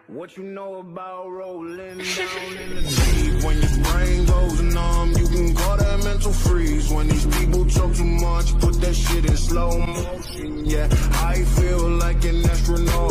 What you know about rolling down in the deep? When your brain goes numb, you can call that mental freeze. When these people talk too much, put that shit in slow motion. Yeah, I feel like an astronaut